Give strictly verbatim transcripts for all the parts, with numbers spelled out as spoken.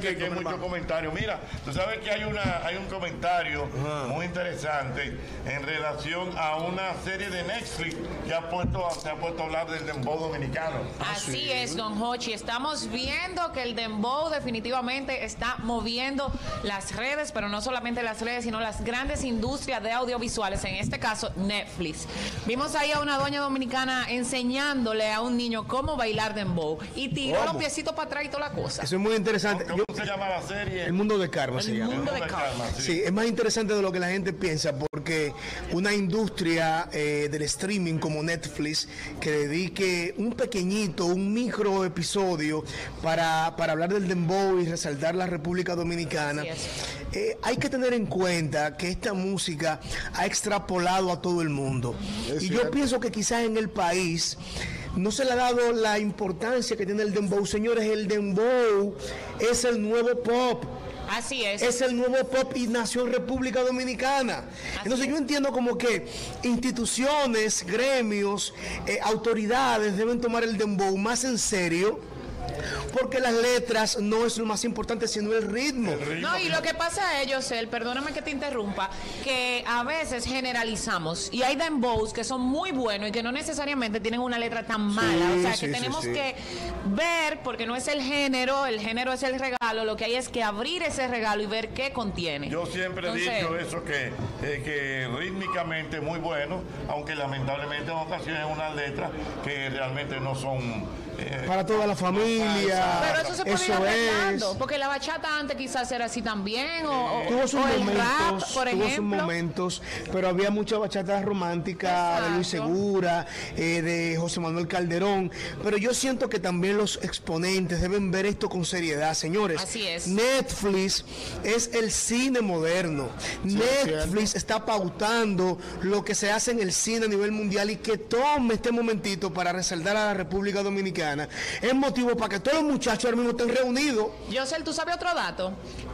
que aquí hay muchos comentarios. Mira, tú sabes que hay una hay un comentario uh-huh. muy interesante en relación a una serie de Netflix que ha puesto, se ha puesto a hablar del dembow dominicano. Así sí. es, don Hochi. Estamos viendo que el dembow definitivamente está moviendo las redes, pero no solamente las redes, sino las grandes industrias de audiovisuales, en este caso Netflix. Vimos ahí a una doña dominicana enseñándole a un niño cómo bailar dembow y tiró ¿Cómo? los piecitos para atrás y toda la cosa. Eso es muy interesante. ¿Cómo Yo, se llama la serie? El mundo de Karma el se llama. Mundo El mundo de Karma. Sí. sí, es más interesante de lo que la gente piensa, porque una industria eh, del streaming como Netflix que dedique un pequeñito, un micro episodio para, para hablar del dembow y resaltar la República Dominicana, eh, hay que tener en cuenta que esta música ha extrapolado a todo el mundo. Es y cierto. Yo pienso que quizás en el país no se le ha dado la importancia que tiene el dembow. Señores, el dembow es el nuevo pop. Así es. Es el nuevo pop y nació en República Dominicana. Así Entonces es. yo entiendo como que instituciones, gremios, eh, autoridades deben tomar el dembow más en serio, porque las letras no es lo más importante, sino el ritmo. El ritmo no, y que... lo que pasa es, Josel, perdóname que te interrumpa, que a veces generalizamos y hay dembows que son muy buenos y que no necesariamente tienen una letra tan mala. Sí, o sea, que sí, tenemos sí, sí. que ver, porque no es el género, el género es el regalo, lo que hay es que abrir ese regalo y ver qué contiene. Yo siempre Entonces, he dicho eso, que, eh, que rítmicamente es muy bueno, aunque lamentablemente en ocasiones unas letras que realmente no son... Eh, para toda la familia. Pero eso se puede ir arreglando, porque la bachata antes quizás era así también, o, tuvo sus o momentos, el rap, por tuvo ejemplo. sus momentos, pero había mucha bachata romántica de Luis Segura, eh, de José Manuel Calderón, pero yo siento que también los exponentes deben ver esto con seriedad, señores. Así es. Netflix es el cine moderno. Sí, Netflix está pautando lo que se hace en el cine a nivel mundial, y que tome este momentito para resaltar a la República Dominicana es motivo para que todos los muchachos ahora mismo estén reunidos. Josel, ¿tú sabes otro dato?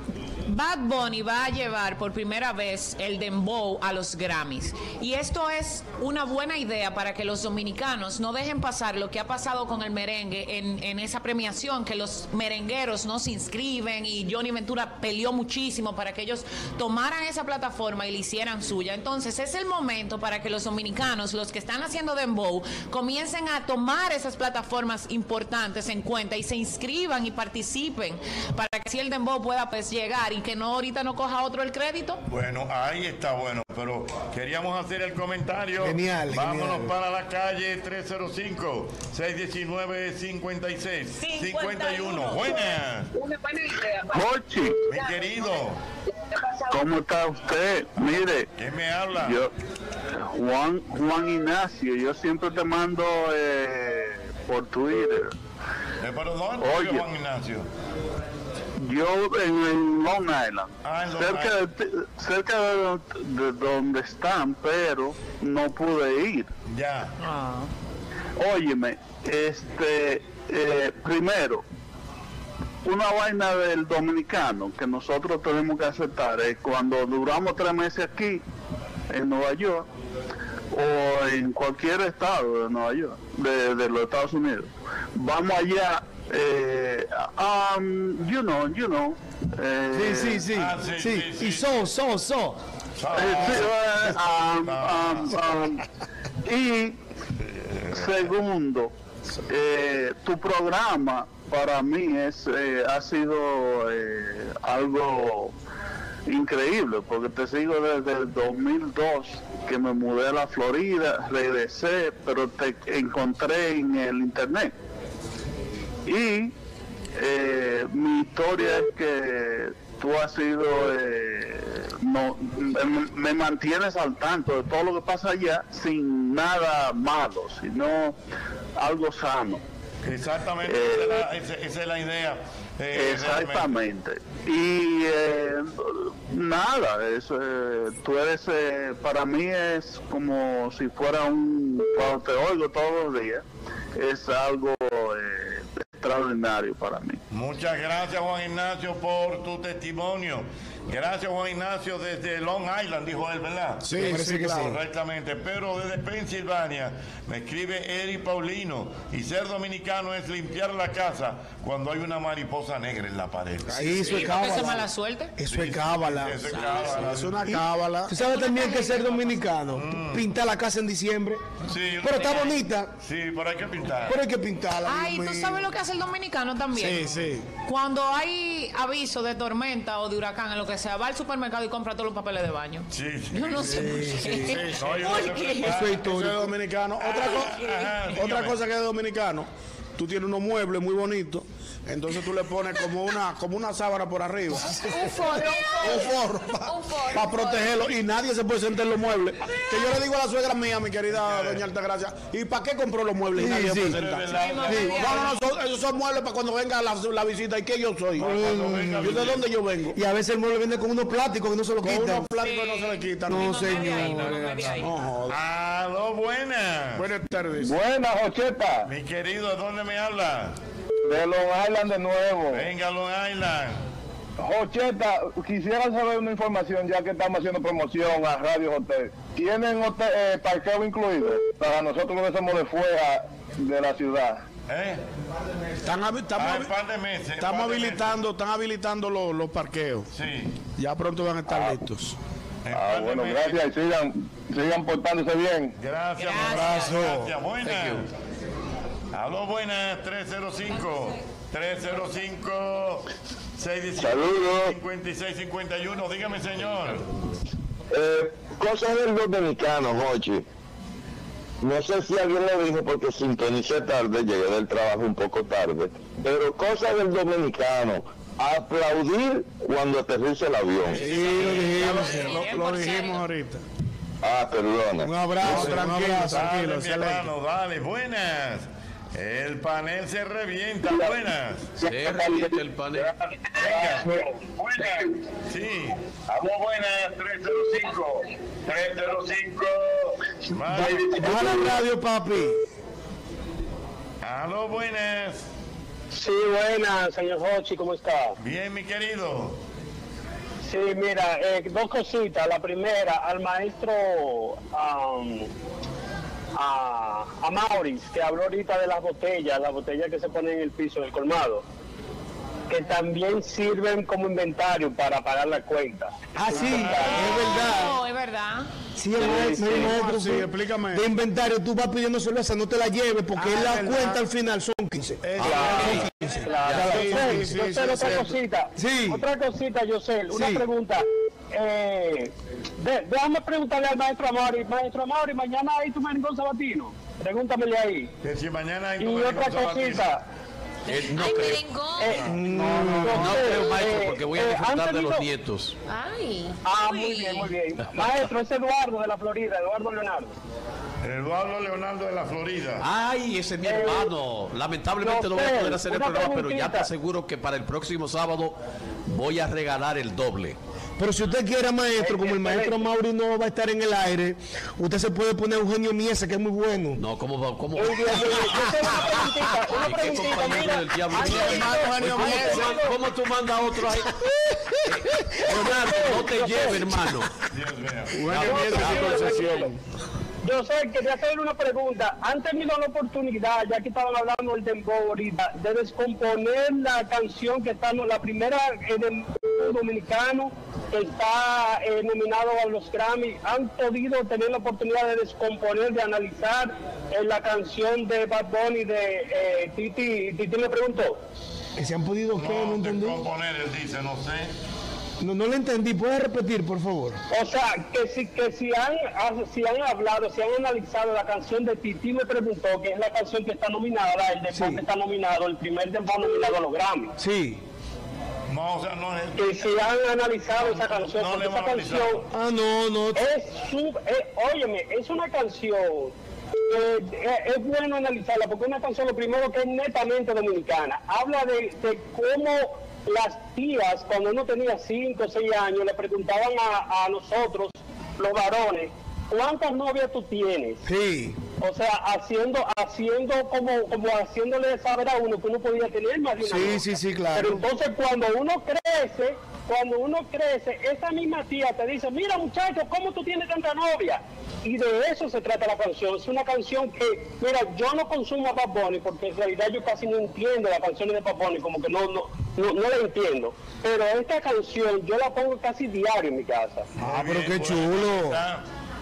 Bad Bunny va a llevar por primera vez el dembow a los Grammys, y esto es una buena idea para que los dominicanos no dejen pasar lo que ha pasado con el merengue en, en esa premiación, que los merengueros no se inscriben, y Johnny Ventura peleó muchísimo para que ellos tomaran esa plataforma y la hicieran suya. Entonces es el momento para que los dominicanos, los que están haciendo dembow, comiencen a tomar esas plataformas importantes en cuenta y se inscriban y participen, para que así el dembow pueda pues llegar y que no ahorita no coja otro el crédito. Bueno, ahí está bueno, pero queríamos hacer el comentario. Genial. Vámonos genial. para la calle tres cero cinco, seis uno nueve, cinco seis, cinco uno. Buenas. Una buena idea. Hochi, mi querido, ¿cómo está usted? Mire, ¿quién me habla? Yo, Juan, Juan Ignacio, yo siempre te mando eh, por Twitter. ¿Eh, ¿Pero dónde vive Juan Ignacio? Yo en, en Long Island, ah, en Long cerca, Island. De, cerca de, de donde están, pero no pude ir. Ya. Ah. Óyeme, este, eh, primero, una vaina del dominicano que nosotros tenemos que aceptar es cuando duramos tres meses aquí en Nueva York o en cualquier estado de Nueva York, de, de los Estados Unidos, vamos allá. Eh, um, you know, you know. Eh, sí, sí, sí. Ah, sí, sí. sí, sí. Y so, so, so. Eh, sí, eh, um, um, um, y segundo, eh, tu programa para mí es eh, ha sido eh, algo increíble, porque te sigo desde el dos mil dos, que me mudé a la Florida, regresé, pero te encontré en el internet. Y eh, mi historia es que tú has sido, eh, no, me, me mantienes al tanto de todo lo que pasa allá, sin nada malo, sino algo sano. Exactamente, eh, esa, es la, esa, esa es la idea. Eh, exactamente. Realmente. Y eh, nada, eso, eh, tú eres, eh, para mí es como si fuera un, cuando te oigo todos los días, es algo eh, extraordinario para mí. Muchas gracias, Juan Ignacio, por tu testimonio. Gracias, Juan Ignacio, desde Long Island, dijo él, ¿verdad? Sí, sí, sí, claro. Correctamente. Pero desde Pensilvania me escribe Eri Paulino. Y ser dominicano es limpiar la casa cuando hay una mariposa negra en la pared. Sí, eso es cábala. ¿Eso es mala suerte? Eso es cábala. Eso es cábala. Es una cábala. Tú sabes también que ser dominicano, Mm. pintar la casa en diciembre. Sí, Pero está bonita. Sí, pero hay que pintar. Pero hay que pintarla. Ay, Dios ¿tú mío. sabes lo que hace el dominicano también? Sí, sí. Cuando hay aviso de tormenta o de huracán, en lo que sea, va al supermercado y compra todos los papeles de baño. Sí, sí. Yo no sé por qué. No, yo no ¿Por sé qué? preparar. Eso es Eso es dominicano. Otra, co- Ajá, otra dígame. cosa que es de dominicano, tú tienes unos muebles muy bonitos, entonces tú le pones como una como una sábana por arriba, Un forro. un forro Un forro. para protegerlo y nadie se puede sentar en los muebles. Que yo le digo a la suegra mía, mi querida doña Altagracia, ¿y para qué compró los muebles y nadie sí. se puede sentar? Es verdad. Sí. No, no, no, son- esos son muebles para cuando venga la, la visita. ¿Y qué yo soy? venga ¿Yo de dónde yo vengo? Y a veces el mueble viene con unos plásticos que no se lo Con quitan. unos plásticos que no se le quitan. No, No, no, de ahí, señor. no, no, de ahí. No, joder. Aló, buenas. Buenas tardes. Buenas, Jocheta, Mi querido, ¿de dónde me habla? de Long Island de nuevo. Venga, Long Island. Jocheta, quisiera saber una información ya que estamos haciendo promoción a Radio Hotel. ¿Tienen hotel, eh, parqueo incluido para nosotros que somos de fuera de la ciudad? ¿Eh? Están habi- estamos, Ah, habi- un par de meses. un estamos par de habilitando, están habilitando los, los parqueos. meses. Sí. Ya pronto van a estar listos. un Ah, par de bueno, meses. gracias y sigan, sigan portándose bien. Gracias, Gracias. un abrazo. Gracias, buenas. Aló, buenas, tres cero cinco, tres cero cinco, seis uno Saludos. cinco, cinco seis cinco uno. Dígame, señor. Eh, cosas del dominicano, Jochi. No sé si alguien lo dijo porque sintonicé tarde, llegué del trabajo un poco tarde, pero cosas del dominicano, aplaudir cuando aterriza el avión. Sí, lo dijimos. Lo, lo cien por ciento. dijimos ahorita. Ah, perdona. Un abrazo, No, un tranquilo, abrazo. Dale, tranquilo, mi excelente. hermano, dale, buenas. El panel se revienta, buenas. Se revienta el panel. Venga. Buenas. Sí. Aló, buenas, tres cero cinco, tres cero cinco. Baja la radio, papi. Aló, buenas. Sí, buenas, señor Hochi, ¿cómo está? Bien, mi querido. Sí, mira, eh, dos cositas. La primera, al maestro um, a, a Maurice, que habló ahorita de las botellas, las botellas que se ponen en el piso del colmado, que también sirven como inventario para pagar la cuenta. Ah, sí, es verdad. No, es verdad. Sí, el maestro, el maestro, Sí, sí. explícame. De inventario, tú vas pidiendo cerveza, no te la lleves porque Ah, la verdad. cuenta al final son quince. Eh, Claro, Sí, yo sé, sí, sí, yo sí, sé, es otra cierto. cosita, Sí. otra cosita, yo sé, una Sí. pregunta. Eh, de- déjame preguntarle al maestro Amaury, maestro Amaury, mañana hay tu merengón sabatino. Pregúntamele ahí. Que si mañana hay Y tu otra merengón cosita. Eh, no Ay, creo, merengón. Eh, no, no, no creo, maestro, eh, porque voy a eh, disfrutar han de los tenido- nietos. Ay. Ah, Uy. muy bien, muy bien. Maestro, es Eduardo de la Florida, Eduardo Leonardo. Eduardo Leonardo de la Florida. Ay, ese es mi hermano. Lamentablemente yo no voy a sé, poder hacer el una programa, pero ya te preguntita. aseguro que para el próximo sábado voy a regalar el doble. Pero si usted quiere, maestro, como el maestro Mauri no va a estar en el aire, usted se puede poner Eugenio Miesa, que es muy bueno. No, ¿cómo va? ¿Cómo? Muy bien, muy bien. Yo tengo una preguntita, una ¿Y qué preguntita, compañero mira. del diablo? Ay, Oye, hermano, ¿Cómo, Eugenio Miesa. cómo tú mandas a otro ahí? Leonardo, no te lleves, hermano. Dios mío. Eugenio Miesa sin concesión. Yo sé, quería hacerle una pregunta. ¿Han tenido la oportunidad, ya que estaban hablando del dembow ahorita, de descomponer la canción que está, no, la primera eh, dembow dominicano que está eh, nominado a los Grammy? ¿Han podido tener la oportunidad de descomponer, de analizar eh, la canción de Bad Bunny de eh, Titi? Titi me preguntó. Que se han podido, ¿qué? No No, de entendí. componer, él dice, no sé. No, no le entendí. ¿Puedes repetir, por favor? O sea, que si, que si han, si han hablado, si han analizado la canción de Titi me preguntó, que es la canción que está nominada, el dembow Sí. que está nominado, el primer dembow nominado a los Grammy. Sí. No, o sea, no es. Que si han analizado esa canción, no porque le esa hemos canción Ah, no, no. es su, eh, óyeme, es una canción, eh, eh, es bueno analizarla, porque es una canción, lo primero que es netamente dominicana, habla de, de cómo las tías, cuando uno tenía cinco o seis años, le preguntaban a, a nosotros, los varones, ¿cuántas novias tú tienes? Sí. O sea, haciendo, haciendo como, como haciéndole saber a uno que uno podía tener más de una Sí, novia. sí, sí, claro. Pero entonces cuando uno crece, cuando uno crece, esa misma tía te dice, mira muchacho, ¿cómo tú tienes tanta novia? Y de eso se trata la canción. Es una canción que, mira, yo no consumo a Bad Bunny porque en realidad yo casi no entiendo las canciones de Bad Bunny, como que no, no, no, no la entiendo. Pero esta canción yo la pongo casi diario en mi casa. Ah, Muy pero bien, qué pues, chulo. ahí está.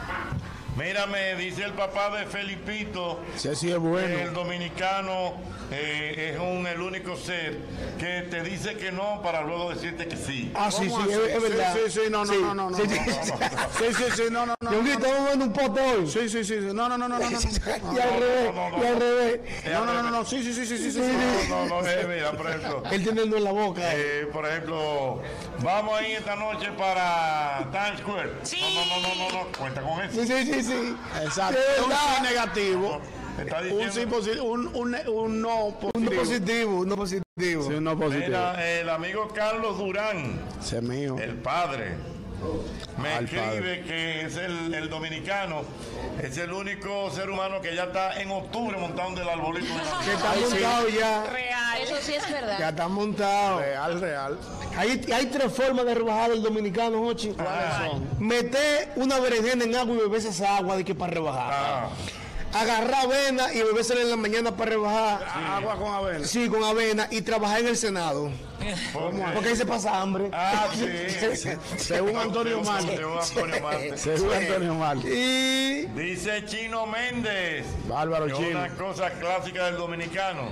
Mira, me dice el papá de Felipito, Sí, sí, es bueno. que el dominicano eh, es un, el único ser que te dice que no para luego decirte que sí. Ah, sí, sí, ¿Cómo es, así? es verdad. Sí, sí, sí, no, no, Sí, no, no, no. sí, no, sí, no, sí. Sí, sí, sí, no, no, no. Yo que estamos viendo un pote hoy. Sí, sí, sí, sí. No, no, no, no, no, no. Y al revés, no, no, y al no. revés. No, no, no, no, no. Sí, sí, sí, sí, sí, sí. No, no, no, eh, mira, por ejemplo, Él tiene el dedo en la boca. eh, por ejemplo, vamos a ir esta noche para Times Square. Sí. No, no, no, no, no, no, cuenta con eso. Sí, sí, sí, sí. Exacto. De Un verdad. sí negativo. Está Un diciendo, sí positivo. Un, un, un no Uno positivo. positivo, uno positivo. Sí, un no positivo. mira, el amigo Carlos Durán, Ese es mío. el padre, me Ah, el escribe padre. que es el, el dominicano, es el único ser humano que ya está en octubre montando el arbolito de Que Navidad. está Ay, sí. montado ya. Real. Eso sí es Ya verdad. está montado. Real, real. Hay, hay tres formas de rebajar el dominicano, Jochi. ¿Cuáles son? Meter una berenjena en agua y beberse esa agua de que para rebajar. Ah, Agarrar avena y bebérsela en la mañana para rebajar. Agua con avena. Sí, con avena y trabajar en el Senado. ¿por qué? Porque ahí se pasa hambre. Ah, sí. Según Antonio Marte. Según Antonio Marte. Según Antonio Marte. Y Dice Chino Méndez. Bárbaro que Chino. una cosa clásica del dominicano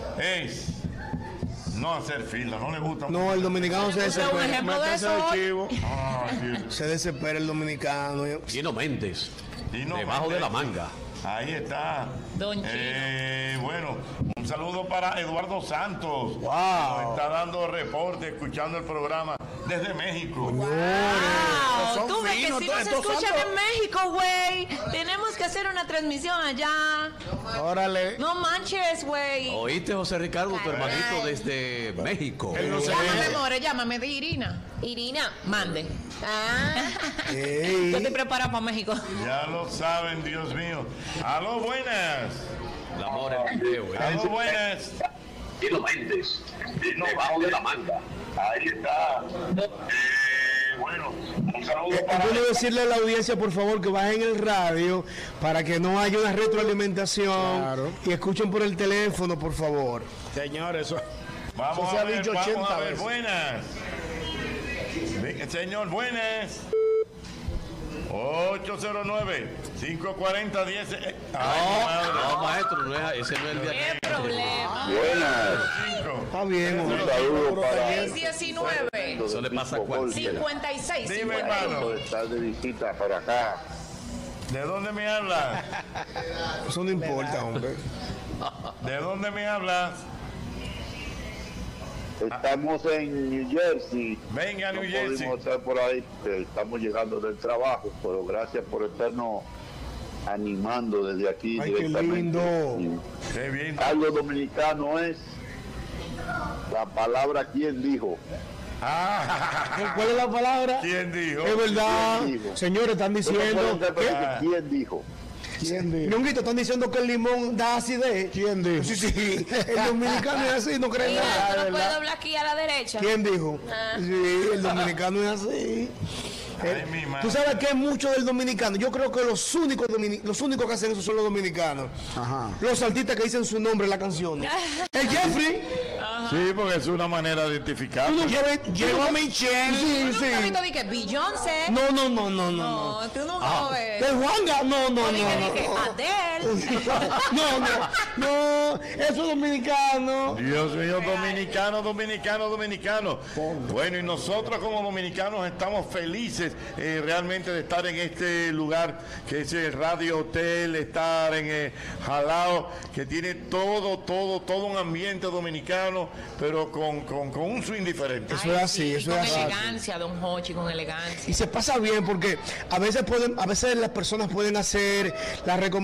es no hacer fila, no le gusta. no, el dominicano se un desespera. ejemplo de Métese eso de hoy. chivo. Ah, sí. Se desespera el dominicano. Chino Méndez. Chino Debajo de la Méndez. manga. Ahí está. Don Eh, bueno, un saludo para Eduardo Santos. Wow. Nos está dando reporte, escuchando el programa desde México. Wow, Son tú ves que finos, si todos nos estos escuchan santos. en México, güey. Tenemos que hacer una transmisión allá. Órale. No manches, güey. ¿Oíste, José Ricardo, tu hermanito desde México? Él no se Llámame, more, llámame de Irina. Irina. Mande. Ah. Ey. Yo estoy preparada para México. Ya lo saben, Dios mío. Aló, buenas. El amor en video, ¿eh? Aló, buenas. Chino Méndez, debajo de la manga. Ahí está. Eh, bueno, un saludo Es para bueno decirle a la audiencia, por favor, que bajen el radio para que no haya una retroalimentación Claro. y escuchen por el teléfono, por favor. Señores, eso. Vamos Eso se a ha ver, dicho vamos ochenta a ver, veces. buenas. Ve- Señor, buenas. ocho cero nueve, cinco cuatro cero, diez. eh, Ay, mi madre. No, maestro, no es, ese no es el ¿Qué viajero. problema? Buenas. Cinco. Está bien, Un hombre. saludo para seis diecinueve, Eso le pasa a cualquiera. cincuenta y seis, Dime, cincuenta y uno. hermano. estar de visita por acá. ¿De dónde me hablas? Eso no importa, hombre. ¿De dónde me hablas? Estamos en New Jersey. Venga, No New Jersey. pudimos estar por ahí, que estamos llegando del trabajo, pero gracias por estarnos animando desde aquí Ay, qué directamente. lindo. Qué bien. Algo dominicano es la palabra quien dijo. Ah, ¿Cuál es la palabra? ¿quién dijo? Es verdad. ¿Quién dijo? Señores, están Tú no puedes diciendo interpretar que... quién dijo. ¿Quién dijo? Ñonguito, están diciendo que el limón da acidez. ¿Quién dijo? Sí, sí. El dominicano es así, no creen Mira, nada. tú no ¿verdad? puedes doblar aquí a la derecha. ¿Quién dijo? Ah. Sí, el dominicano es así. Ay, Eh, mi madre. Tú sabes que es mucho del dominicano. Yo creo que los únicos domini- los únicos que hacen eso son los dominicanos. Ajá. Los artistas que dicen su nombre en la canción. El Jeffrey. Sí, porque es una manera de identificar. Tú nunca ves- Llegó tú nunca- Michelle. Sí, ¿Tú nunca has sí. visto de que Beyoncé? No, no, no, no, no. no. No, tú nunca lo ves. El Juanga, no, no, O no. dije, no, dije, no. Adele. No, no, no, eso es dominicano. Dios mío, dominicano, dominicano, dominicano. Bueno, y nosotros como dominicanos estamos felices eh, realmente de estar en este lugar que es el Radio Hotel, estar en eh, Jalao, que tiene todo, todo, todo un ambiente dominicano, pero con, con, con un swing diferente. Eso es así, sí, eso con es así. elegancia, don Hochi, con elegancia. Y se pasa bien porque a veces pueden, a veces las personas pueden hacer la recomendación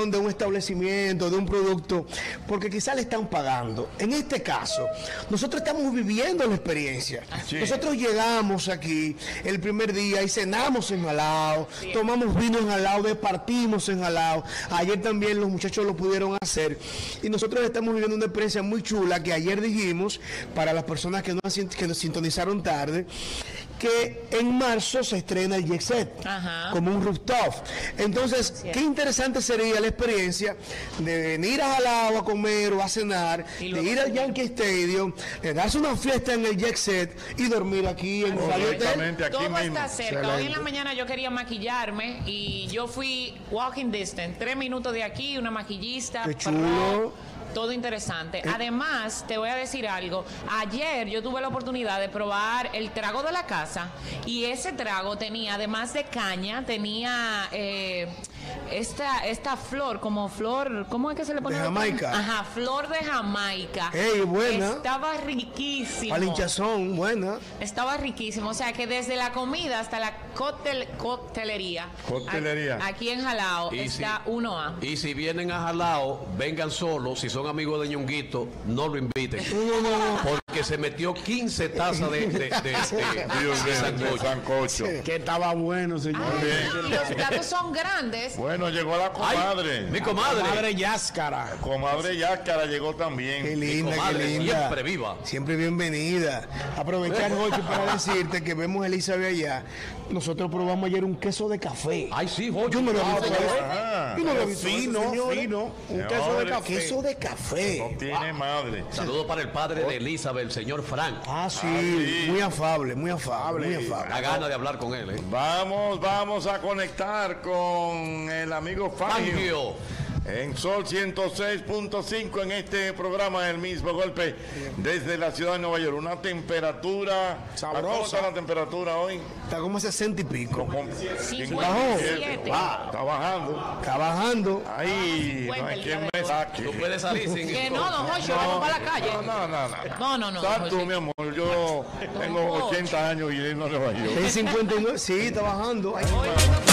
promoción de un establecimiento, de un producto, porque quizás le están pagando. En este caso, nosotros estamos viviendo la experiencia. Sí. Nosotros llegamos aquí el primer día y cenamos en Jalao, sí. tomamos vino en Jalao, departimos en Jalao. Ayer también los muchachos lo pudieron hacer. Y nosotros estamos viviendo una experiencia muy chula que ayer dijimos, para las personas que, no, que nos sintonizaron tarde, que en marzo se estrena el Jet Set, Ajá. como un rooftop. Entonces, sí. qué interesante sería la experiencia de venir a Jalao a comer o a cenar, de ir al Yankee Stadium, de darse una fiesta en el Jet Set y dormir aquí en el hotel. Todo mismo. Está cerca. Excelente. Hoy en la mañana yo quería maquillarme y yo fui walking distance, tres minutos de aquí, una maquillista. Qué chulo. Todo interesante. Además, te voy a decir algo. Ayer yo tuve la oportunidad de probar el trago de la casa y ese trago tenía, además de caña, tenía eh, esta esta flor, como flor, ¿cómo es que se le pone? De Jamaica. Ajá, flor de Jamaica. Ey, buena. Estaba riquísimo. Para hinchazón, buena. Estaba riquísimo. O sea que desde la comida hasta la coctel, coctelería. Coctelería. Aquí en Jalao y está si, uno A. Y si vienen a Jalao, vengan solos. Si son amigos de Ñonguito, no lo inviten. Porque se metió quince tazas de, de, de, de, de sancocho. Que estaba bueno, señor. Ah, y los platos son grandes. Bueno, llegó la comadre. Ay, mi comadre. Comadre Yáscara. Comadre Yáscara llegó también. Qué linda, comadre, qué linda. Siempre viva. Siempre bienvenida. Aprovechar, Jochi, para decirte que vemos a Elizabeth allá. Nosotros probamos ayer un queso de café. Ay, sí, Jochi. Yo no lo he visto. Ah, Yo no lo he visto. Fino, fino. Un queso de café. Queso de café. No tiene madre. Saludos para el padre de Elizabeth, el señor Frank. Ah, sí. Ah, sí. Muy afable, muy afable, muy afable. La gana de hablar con él, ¿eh? Vamos, vamos a conectar con el amigo Fangio. Fangio. En Sol ciento seis punto cinco en este programa El Mismo Golpe desde la ciudad de Nueva York. Una temperatura sabrosa. ¿Cómo está la temperatura hoy? Está como sesenta y pico. cincuenta y siete. Ah, está bajando. Está bajando. Ahí no hay quien me saque. Tú puedes salir sin Que no, don Jocho, vamos para la calle. No, no, no. No, no, no. Estás tú, mi amor. Yo tengo ochenta años y no le va yo. En cincuenta y nueve, sí, está bajando. Ay, Hoy tengo